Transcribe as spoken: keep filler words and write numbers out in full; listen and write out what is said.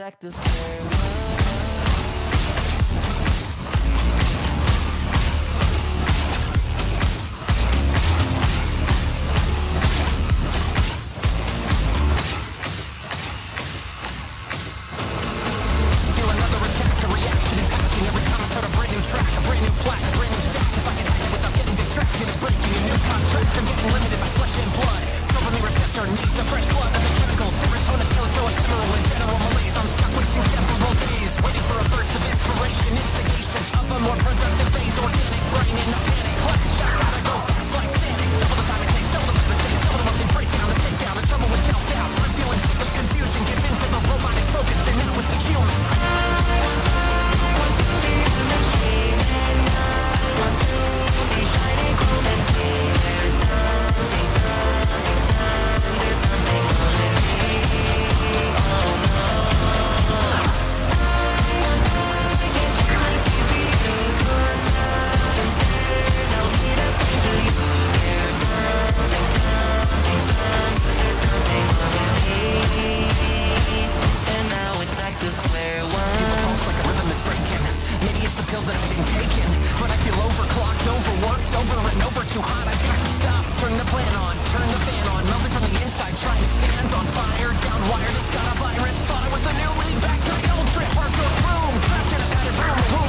back to square one. Needs a fresh flood of the chemical serotonin, melatonin, emerald, and general malaise. I'm stuck wasting several days, waiting for a burst of inspiration, instigation of a more productive phase. Organic brain in a panic, clutch. I gotta go fast like static. Double the time it takes, double the time it takes, double the monthly breakdown, the takedown, the trouble with self-doubt. I'm feeling sick of confusion, give in to the robotic focus, and now with the human. I want to be a machine, and I want to be shining, chrome, and clean. There's something, something, something. There's something on me, oh no. Can't you kinda see me through? 'Cause I'm scared I'll be the same to you. There's something, something, something. There's something on me, and now it's back to square one. Feel the pulse like a rhythm that's breaking. Maybe it's the pills that I've been taking, but I feel overclocked, overworked, over and over too hot. I've got to stop. Turn the plan on, turn the fan on. Melting from the inside, trying to stand on fire. Down wired, it's got a virus. Thought I was the new lead, back to the old trip. Our girl's room, trapped in a padded room.